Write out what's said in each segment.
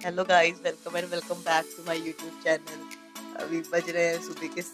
Hello guys, welcome and welcome back to my YouTube channel. अभी बज रहे हैं सुबह के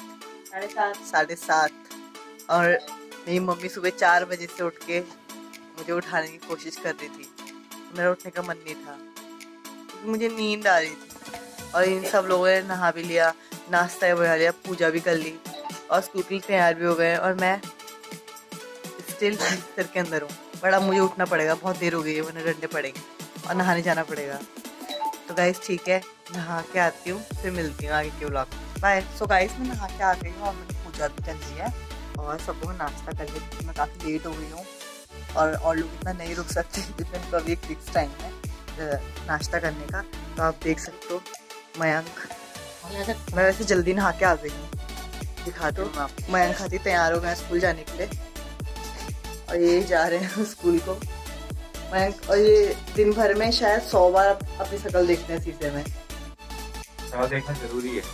7:30 और मेरी मम्मी सुबह 4 बजे से उठ के मुझे उठाने की कोशिश कर रही थी। मेरा उठने का मन नहीं था क्योंकि मुझे नींद आ रही थी। और इन सब लोगों ने नहा भी लिया, नाश्ता बना लिया, पूजा भी कर ली और स्कूल के लिए तैयार भी हो गए। और मैं स्टिल बिस्तर के अंदर हूँ। बड़ा मुझे उठना पड़ेगा, बहुत देर हो गई है, वरना डंडे पड़ेंगे और नहाने जाना पड़ेगा। तो गाइस ठीक है, नहा के आती हूँ, फिर मिलती हूँ आगे के व्लॉग में। बाय। सो गाइस मैं नहा के आ गई हूँ और मैंने पूजा भी कर ली है और सब लोग नाश्ता कर लिया क्योंकि मैं काफ़ी लेट हो गई हूँ और लोग इतना नहीं रुक सकते क्योंकि उनका अभी एक फिक्स टाइम है नाश्ता करने का। तो आप देख सकते हो मयंक, मैं वैसे जल्दी नहा के आ गई हूँ, दिखाती हूँ आपको। मयंक खाती तैयार हो गए स्कूल जाने के लिए और ये जा रहे हैं स्कूल को। और ये दिन भर में शायद 100 बार अपनी शक्ल देखते हैं शीशे में। देखना जरूरी है।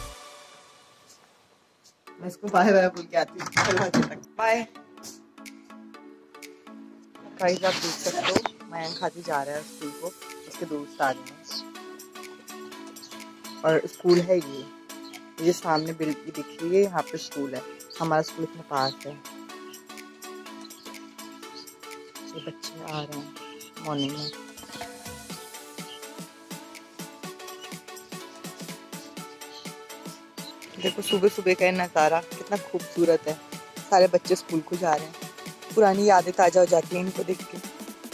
मैं इसको बाय बाय बोल के आती हूँ। बाय। गाइस आप देख सकते हो मयंक खाती जा रहा है स्कूल को, उसके दोस्त आ रहे हैं और स्कूल है ये सामने बिल्डिंग दिख रही है, यहाँ पे स्कूल है। हमारा स्कूल इतने पास है। ये बच्चे आ रहे हैं मॉर्निंग में। देखो सुबह सुबह का नज़ारा कितना खूबसूरत है। सारे बच्चे स्कूल को जा रहे हैं, पुरानी यादें ताजा हो जाती हैं इनको देख के।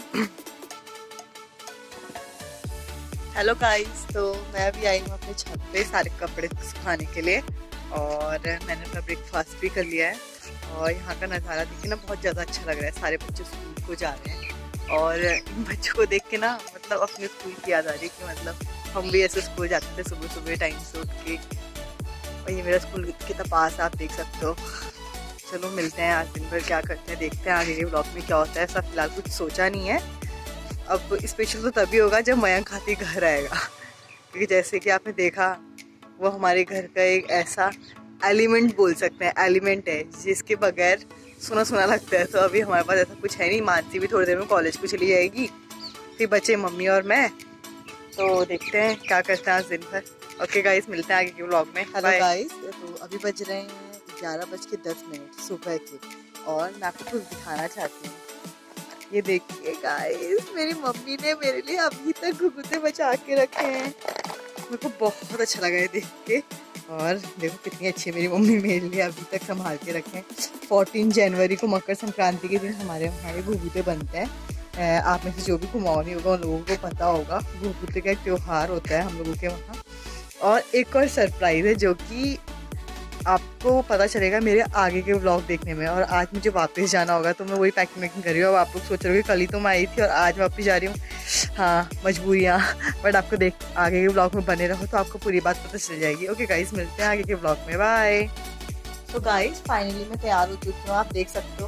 हेलो गाइस, तो मैं अभी आई हूँ अपने छत पे सारे कपड़े सुखाने के लिए और मैंने अपना ब्रेकफास्ट भी कर लिया है। और यहाँ का नज़ारा देखिए ना, बहुत ज़्यादा अच्छा लग रहा है। सारे बच्चे स्कूल को जा रहे हैं और इन बच्चों को देख के ना मतलब अपने स्कूल की याद आ रही है कि मतलब हम भी ऐसे स्कूल जाते थे सुबह सुबह टाइम से उठ के। और ये मेरा स्कूल कितना पास आप देख सकते हो। चलो मिलते हैं, आज दिन भर क्या करते हैं देखते हैं आगे के ब्लॉग में क्या होता है। ऐसा फिलहाल कुछ सोचा नहीं है। अब स्पेशल तो तभी होगा जब मयंक खाती घर आएगा, क्योंकि जैसे कि आपने देखा वो हमारे घर का एक ऐसा एलिमेंट बोल सकते हैं, एलिमेंट है जिसके बगैर सुना सुना लगता है। तो अभी हमारे पास ऐसा कुछ है नहीं। मानसी भी थोड़ी देर में कॉलेज को चली जाएगी, फिर बच्चे मम्मी और मैं। तो देखते हैं क्या करते हैं आज दिन भर। ओके गाइस, मिलते हैं आगे के व्लॉग में। हेलो गाइस, तो अभी बज रहे हैं 11:10 सुबह के और मैं आपको कुछ दिखाना चाहती हूँ। ये देखिए गाइस, मेरी मम्मी ने मेरे लिए अभी तक घुघुते बचा के रखे हैं। मेरे को बहुत अच्छा लगा है देख के। और देखो कितनी अच्छी मेरी मम्मी मेरे लिए अभी तक संभाल के रखे हैं। 14 जनवरी को मकर संक्रांति के दिन हमारे वहाँ घुघुते बनते हैं। आप में से जो भी कुमाऊनी होगा उन लोगों को पता होगा, घुघुते का एक त्योहार होता है हम लोगों के वहाँ। और एक और सरप्राइज़ है जो कि आपको पता चलेगा मेरे आगे के व्लॉग देखने में। और आज मुझे वापस जाना होगा तो मैं वही पैकिंग कर रही हूँ। अब आप लोग सोच रहे हो कि कल ही तो मैं आई थी और आज वापस जा रही हूँ। हाँ, मजबूरियाँ। बट आपको देख आगे के व्लॉग में बने रहो तो आपको पूरी बात पता चल जाएगी। ओके गाइस, मिलते हैं आगे के व्लॉग में। बाय। तो गाइस फाइनली मैं तैयार हो चुकी हूँ, आप देख सकते हो।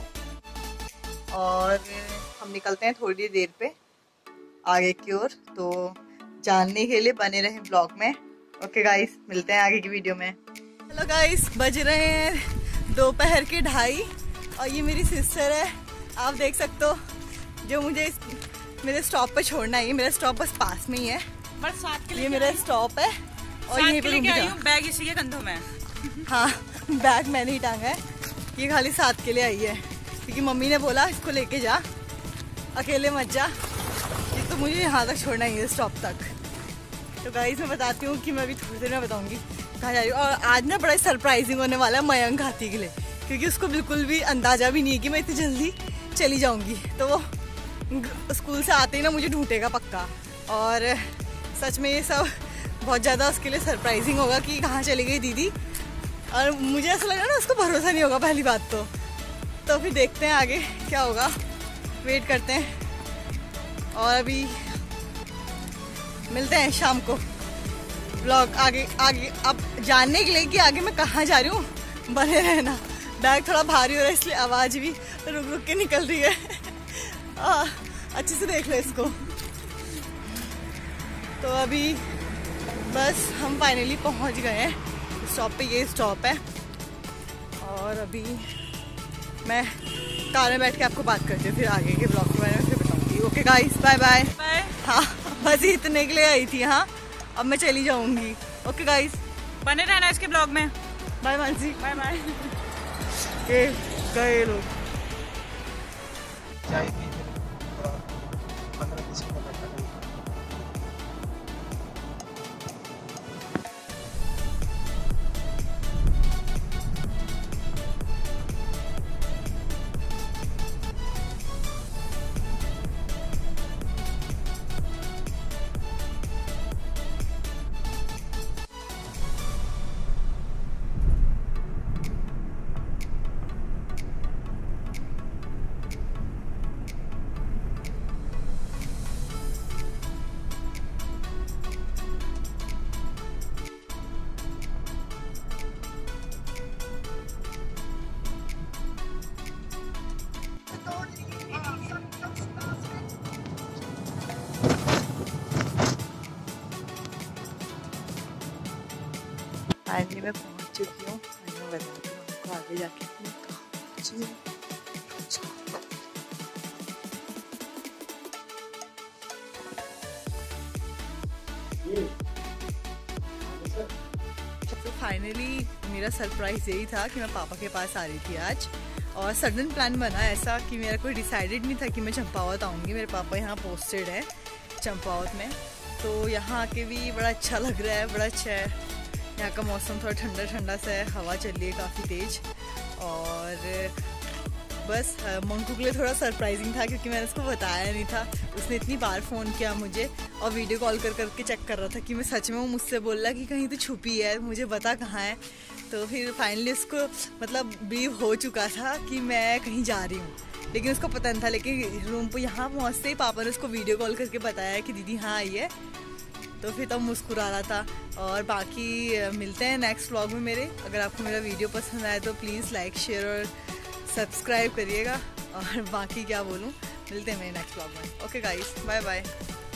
और हम निकलते हैं थोड़ी देर पे आगे की ओर। तो जानने के लिए बने रहे ब्लॉग में। ओके गाइस, मिलते हैं आगे की वीडियो में। हेलो गाइस, बज रहे हैं दोपहर के 2:30 और ये मेरी सिस्टर है, आप देख सकते हो, जो मुझे मेरे स्टॉप पे छोड़ना है। ये मेरा स्टॉप बस पास में ही है, बस साथ के लिए ये मेरा स्टॉप है और यहीं पे बैग इसी के कंधों में। हाँ, बैग मैंने ही टांगा है, ये खाली साथ के लिए आई है क्योंकि मम्मी ने बोला इसको लेके जा, अकेले मत जा, ये तो मुझे यहाँ तक छोड़ना ही है स्टॉप तक। तो गाइस मैं बताती हूँ कि मैं अभी थोड़ी देर में बताऊँगी कहाँ जा रही हूँ। और आज ना बड़ा सरप्राइजिंग होने वाला है मयंक खाती के लिए, क्योंकि उसको बिल्कुल भी अंदाजा भी नहीं है कि मैं इतनी जल्दी चली जाऊँगी। तो वो स्कूल से आते ही ना मुझे ढूंढेगा पक्का। और सच में ये सब बहुत ज़्यादा उसके लिए सरप्राइजिंग होगा कि कहाँ चली गई दीदी। और मुझे ऐसा लग रहा है ना उसको भरोसा नहीं होगा पहली बात तो फिर देखते हैं आगे क्या होगा, वेट करते हैं। और अभी मिलते हैं शाम को ब्लॉग आगे अब जानने के लिए कि आगे मैं कहाँ जा रही हूँ। बने रहना। बैग थोड़ा भारी हो रहा है इसलिए आवाज़ भी रुक रुक के निकल रही है। अच्छे से देख लो इसको। तो अभी बस हम फाइनली पहुँच गए हैं स्टॉप पे, ये स्टॉप है। और अभी मैं कार में बैठ के आपको बात करती हूँ, फिर आगे के ब्लॉग के बारे में फिर बताऊँगी। Okay guys, bye bye. हाँ। बस इतने के लिए आई थी। हाँ अब मैं चली जाऊंगी। ओके गाइस, बने रहना इसके ब्लॉग में। बाय मानसी। Bye bye. गए लोग। चाय पी 15-20 मिनट लगता है। फाइनली मैं पहुंच चुकी हूँ। मैं बताती हूँ आपको आगे जाके मैं कहाँ पहुंची हूँ। तो फाइनली मेरा सरप्राइज यही था कि मैं पापा के पास आ रही थी आज, और सडन प्लान बना ऐसा कि मेरा कोई डिसाइडेड नहीं था कि मैं चंपावत आऊँगी। मेरे पापा यहाँ पोस्टेड है चंपावत में, तो यहाँ आके भी बड़ा अच्छा लग रहा है, बड़ा अच्छा है। यहाँ का मौसम थोड़ा ठंडा ठंडा सा है, हवा चल रही है काफ़ी तेज़। और बस मंकू के लिए थोड़ा सरप्राइजिंग था क्योंकि मैंने उसको बताया नहीं था। उसने इतनी बार फ़ोन किया मुझे और वीडियो कॉल कर करके चेक कर रहा था कि मैं सच में, वो मुझसे बोल रहा कि कहीं तो छुपी है, मुझे बता कहाँ है। तो फिर फाइनली उसको मतलब बिलीव हो चुका था कि मैं कहीं जा रही हूँ, लेकिन उसको पता नहीं था। लेकिन रूम पर यहाँ पहुँचते ही पापा ने उसको वीडियो कॉल करके बताया कि दीदी हाँ आई है, तो फिर तब मुस्कुरा रहा था। और बाकी मिलते हैं नेक्स्ट व्लॉग में मेरे। अगर आपको मेरा वीडियो पसंद आए तो प्लीज़ लाइक शेयर और सब्सक्राइब करिएगा। और बाकी क्या बोलूँ, मिलते हैं मेरे नेक्स्ट व्लॉग में। Okay guys, bye bye.